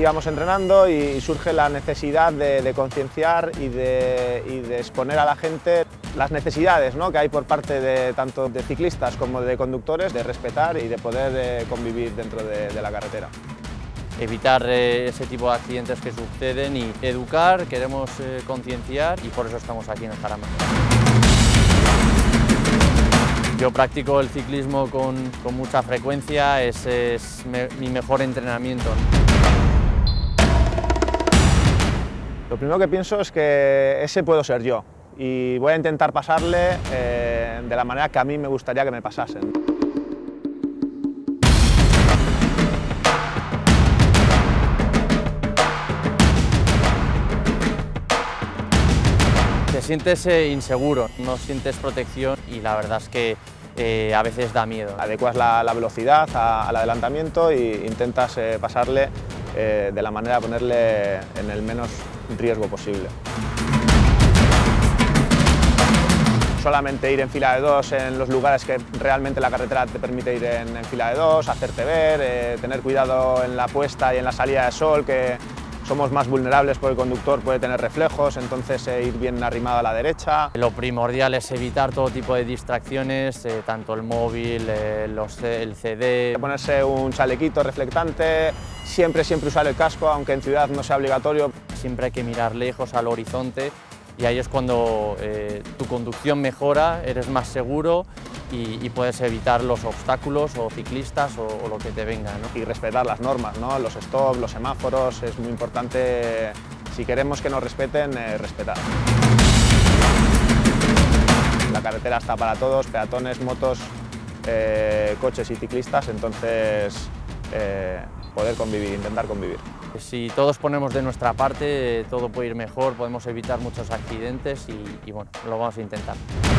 íbamos entrenando y surge la necesidad de concienciar y de exponer a la gente las necesidades, ¿no?, que hay por parte de tanto de ciclistas como de conductores, de respetar y de poder convivir dentro de la carretera. Evitar ese tipo de accidentes que suceden y educar, queremos concienciar y por eso estamos aquí en el Jarama. Yo practico el ciclismo con mucha frecuencia, ese es mi mejor entrenamiento. Lo primero que pienso es que ese puedo ser yo y voy a intentar pasarle de la manera que a mí me gustaría que me pasasen. Te sientes inseguro, no sientes protección y la verdad es que a veces da miedo. Adecuas la velocidad al adelantamiento e intentas pasarle de la manera de ponerle en el menos riesgo posible. Solamente ir en fila de dos en los lugares que realmente la carretera te permite ir en fila de dos, hacerte ver, tener cuidado en la puesta y en la salida de sol, que somos más vulnerables porque el conductor puede tener reflejos, entonces ir bien arrimado a la derecha. Lo primordial es evitar todo tipo de distracciones, tanto el móvil, el CD. Ponerse un chalequito reflectante, siempre usar el casco, aunque en ciudad no sea obligatorio. Siempre hay que mirar lejos al horizonte y ahí es cuando tu conducción mejora, eres más seguro y puedes evitar los obstáculos o ciclistas o lo que te venga, ¿no? Y respetar las normas, ¿no?, los stop, los semáforos, es muy importante, si queremos que nos respeten, respetar. La carretera está para todos, peatones, motos, coches y ciclistas, entonces poder convivir, intentar convivir. Si todos ponemos de nuestra parte, todo puede ir mejor, podemos evitar muchos accidentes y bueno, lo vamos a intentar.